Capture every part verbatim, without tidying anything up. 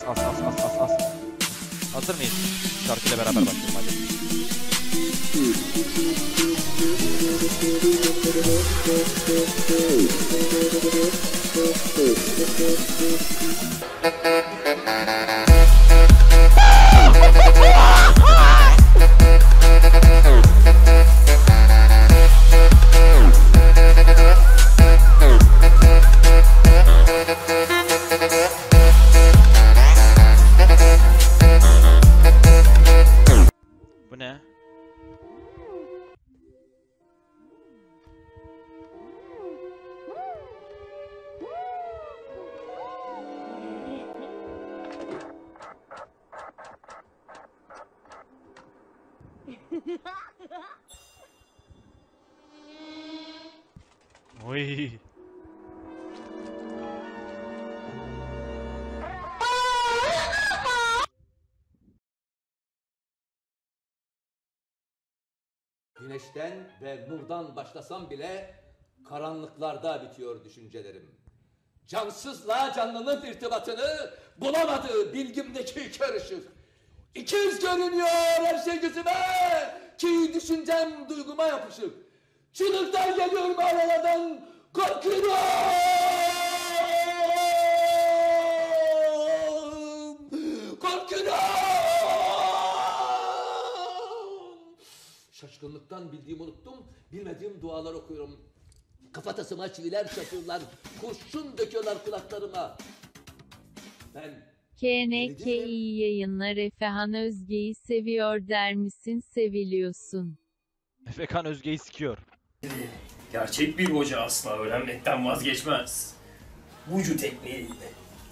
As as as as as. Hazır mıyız? Şarkıyla beraber başlayalım hadi. Bu ne? Oy. Güneşten ve nurdan başlasam bile karanlıklarda bitiyor düşüncelerim. Cansızla canlının irtibatını bulamadığı bilgimdeki kör ışık. İkiz görünüyor her şey gözüme ki düşüncem duyguma yapışık. Çığlıklar geliyor mağaralardan korkuyorum. Korkuyorum. Şaşkınlıktan bildiğimi unuttum, bilmediğim dualar okuyorum. Kafatasıma çiviler çakıyorlar, kurşun döküyorlar kulaklarıma. Ben... K N K iyi yayınlar. Efehan Özge'yi seviyor der misin? Seviliyorsun. Efekan Özge'yi sikiyor. Gerçek bir hoca asla öğrenmekten vazgeçmez. Vucu tekniğiyle.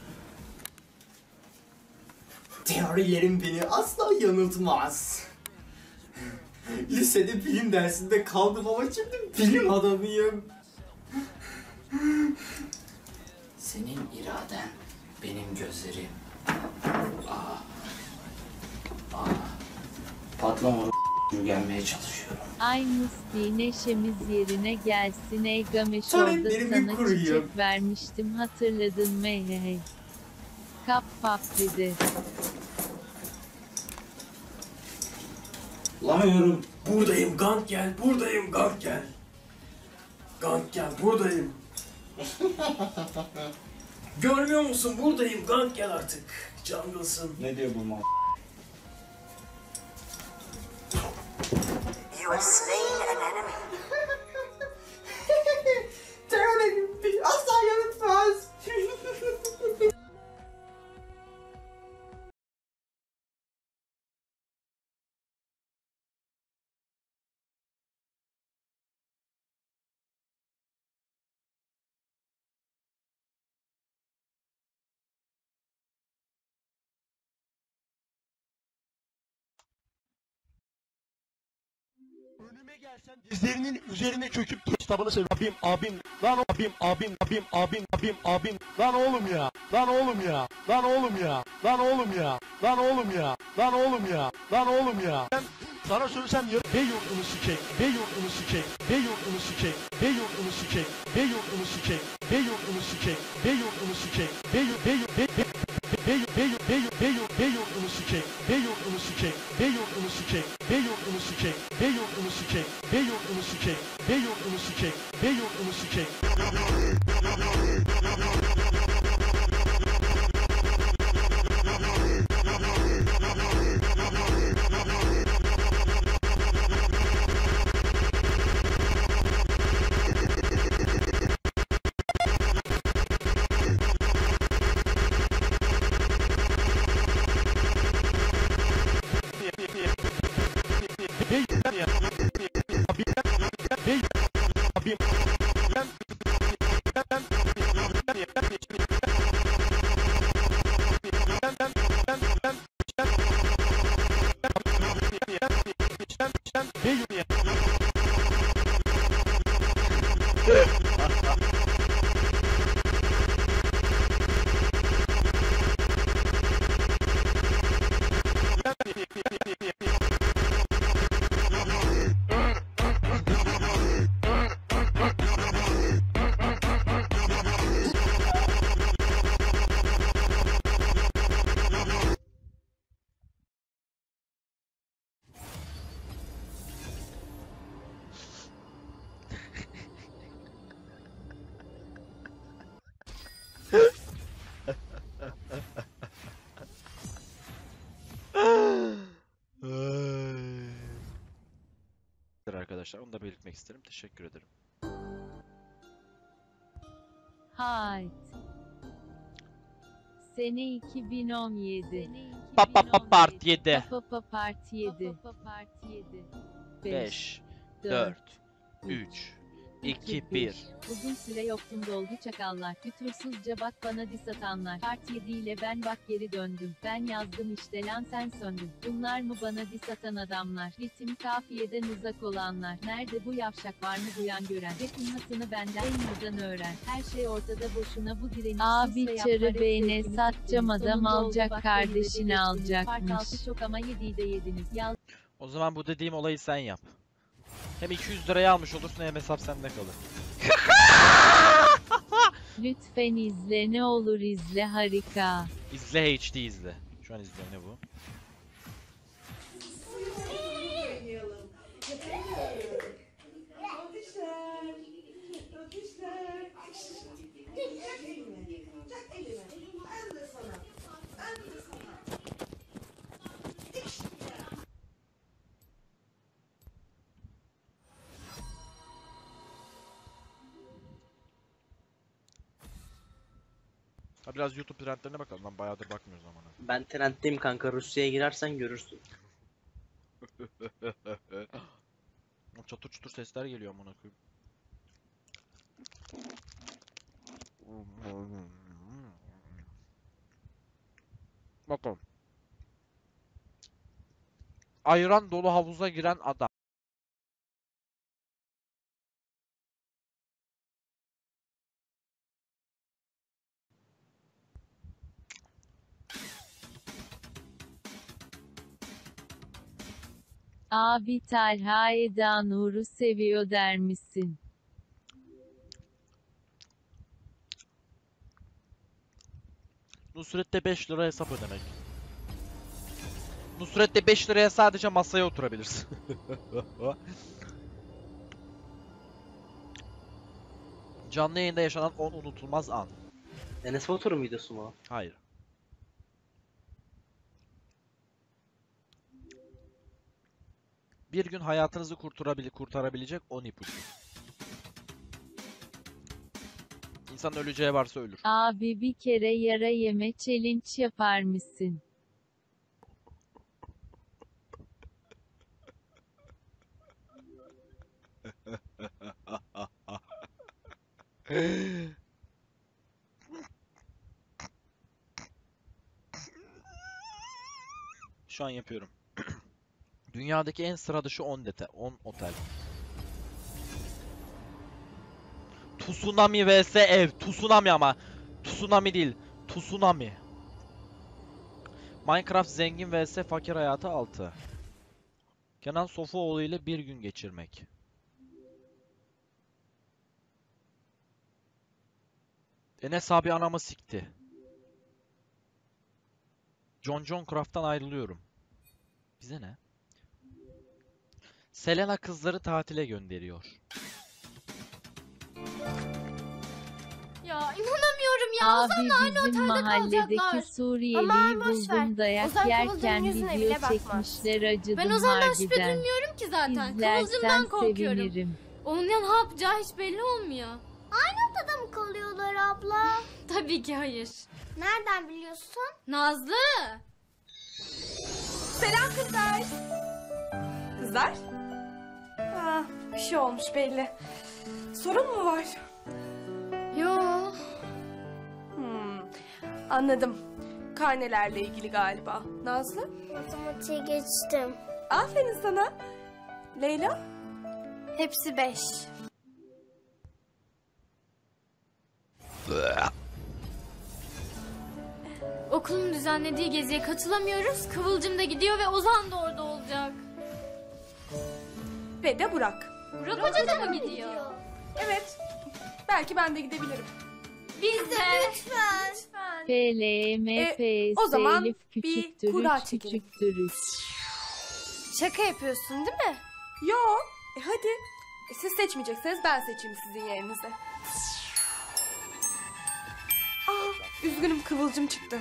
Teorilerim beni asla yanıltmaz. Lisede bilim dersinde kaldım ama şimdi bilim adamıyım. Senin iraden, benim gözlerim. Aa, aa, patlama gelmeye çalışıyorum. Ay Musti neşemiz yerine gelsin. Ey Gameş orada Taleplerimi sana kuruyum. çiçek vermiştim, hatırladın mı? Hey hey. Kap pap dedi. Bulamıyorum. Buradayım Gant gel, buradayım Gant gel. Gant gel, buradayım. Görmüyor musun? Buradayım Gant gel artık. Jungle'sın. Ne diyor bu mal? You have slain an enemy. Teorilerim beni asla yanıltmaz. Önüme gelsen dizlerinin üzerine çöküp kitabını sev. Abim, abim, lan o- abim, abim, abim, abim, abim, abim, lan oğlum ya, lan oğlum ya, lan oğlum ya, lan oğlum ya, lan oğlum ya, lan oğlum ya, lan oğlum ya. Ben sana söylesem ya, be yurdunu sikek, be yurdunu sikek, be yurdunu sikek, be yurdunu sikek, be yurdunu sikek, be yurdunu sikek, be yurdunu sikek, be yurdunu sikek, be be Be be be be be yurdunu sikek, be yurdunu sikek, be yurdunu sikek, be yurdunu sikek, be yurdunu sikek, be yurdunu sikek, be yurdunu sikek, be yurdunu sikek. arkadaşlar. Onu da belirtmek isterim. Teşekkür ederim. Hayt. Sene iki bin on yedi. Pa pa pa part yedi. Pa pa part yedi. beş, dört, üç, iki, bir. Bugün süre yoktum doldu çakallar. Fütursuzca bak bana dis atanlar. Part yedi ile ben bak geri döndüm. Ben yazdım işte lan sen söndün. Bunlar mı bana dis atan adamlar? Ritim kafiyeden uzak olanlar. Nerede bu yavşak, var mı duyan gören? Yapılmasını benden en yıldan öğren. Her şey ortada boşuna bu direniş. Abi çarı beyne satacağım adam alacak kardeşini alacakmış. Part altı çok ama yediyi de yediniz. Yal O zaman bu dediğim olayı sen yap. Hem iki yüz liraya almış olursun hem hesap sende kalır. Lütfen izle, ne olur izle, harika. İzle H D izle. Şu an izle, ne bu? Ha, biraz YouTube trendlerine bakalım. Lan bayağıdır bakmıyoruz ama. Ben trenddeyim kanka, Rusya'ya girersen görürsün. Çatır çutur sesler geliyor amına koyayım. Bakalım. Ayran dolu havuza giren adam. Abi Talha Eda Nur'u seviyor der misin? Nusret'te beş lira hesap ödemek. Nusret'te beş liraya sadece masaya oturabilirsin. Canlı yayında yaşanan on unutulmaz an. Enes Batur'un videosu mu? Hayır. Bir gün hayatınızı kurtarabili kurtarabilecek on ipucu. İnsan öleceği varsa ölür. Abi bir kere yara yeme challenge yapar mısın? Şu an yapıyorum. Dünyadaki en sıra dışı on dete, on otel. Tsunami vs ev. Tsunami ama. Tsunami değil. Tsunami. Minecraft zengin vs fakir hayatı altı. Kenan Sofuoğlu ile bir gün geçirmek. Enes abi anamı sikti. John John Craft'tan ayrılıyorum. Bize ne? Selena kızları tatile gönderiyor. Ya inanamıyorum ya. Abi Ozan'la aynı bizim otelde mahalledeki kalacaklar. Suriyeliyi Aman boş ver. buldum, dayak Ozan yerken Kıvılcım'ın yüzüne video bile bakmaz. çekmişler, acıdım Ben Ozan'dan şüphe harbiden. duymuyorum ki zaten. İzlersen Kıvılcım'dan korkuyorum. sevinirim. Onun ya ne yapacağı hiç belli olmuyor. Aynı odada mı kalıyorlar abla? Tabii ki hayır. Nereden biliyorsun? Nazlı. Selam kızlar. Kızlar? Ah, bir şey olmuş belli. Sorun mu var? Yo. Hmm, anladım. Karnelerle ilgili galiba. Nazlı? Matematiğe geçtim. Aferin sana. Leyla? Hepsi beş. Okulun düzenlediği geziye katılamıyoruz. Kıvılcım da gidiyor ve Ozan da orada olacak. Ve de Burak. Burak Hoca da mı gidiyor? Evet. Belki ben de gidebilirim. Biz de. Lütfen. Lütfen. P L M P o S zaman Elif bir küçüktür kura üç çekelim. küçüktür üç. Şaka yapıyorsun değil mi? Yo. E hadi. E, siz seçmeyecekseniz ben seçeyim sizin yerinize. Aa, üzgünüm Kıvılcım çıktı.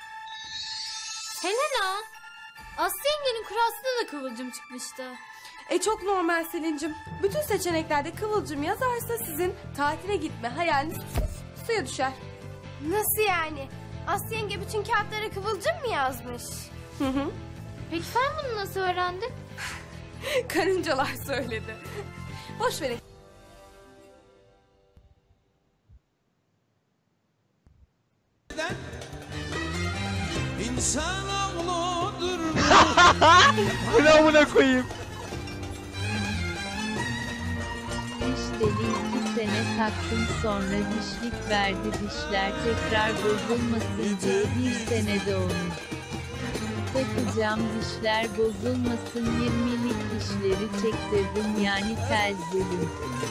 Helena. Aslı yengenin kurasında da Kıvılcım çıkmıştı. E çok normal Selin'cim. Bütün seçeneklerde Kıvılcım yazarsa sizin tatile gitme hayaliniz suya düşer. Nasıl yani? Aslı yenge bütün kağıtları Kıvılcım mı yazmış? Hı hı. Peki sen bunu nasıl öğrendin? Karıncalar söyledi. Boş verin. İnsan oğludur. Bu ne amına koyayım? Diş teli iki sene taktım sonra dişlik verdi dişler tekrar bozulmasın diye bir senede onu. Takacağım dişler bozulmasın yirmilik dişleri çektirdim yani telzeli.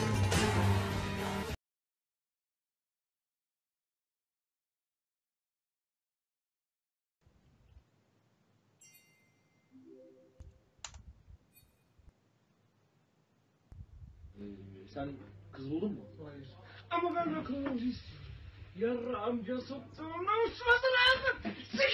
Sen kız buldun mu? Hayır. Ama ben de kız istiyorum. Yarra amca soktuğumda uçması lazım.